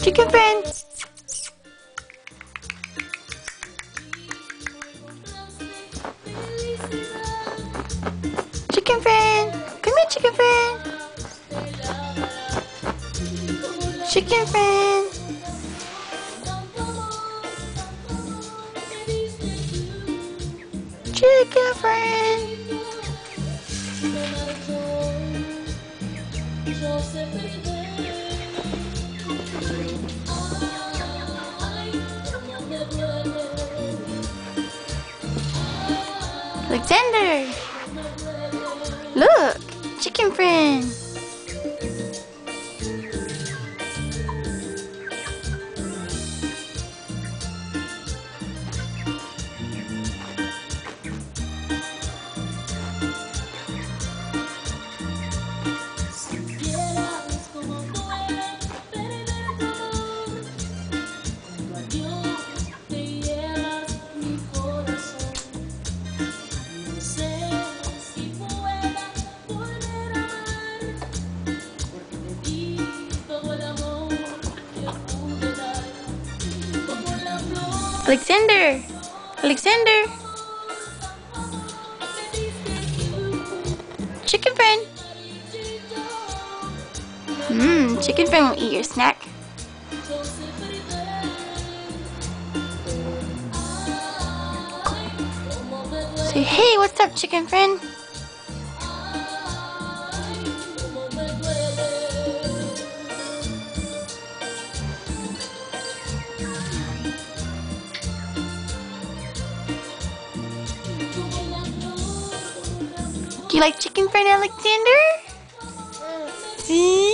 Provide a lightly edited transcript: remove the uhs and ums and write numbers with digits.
Chicken friend. Chicken friend. Come here, chicken friend. Chicken friend. Chicken friend. Alexander. Look, chicken friend. Alexander. Alexander. Chicken friend. Chicken friend will eat your snack. Say, hey, what's up, chicken friend? Do you like chicken friend, Alexander? See?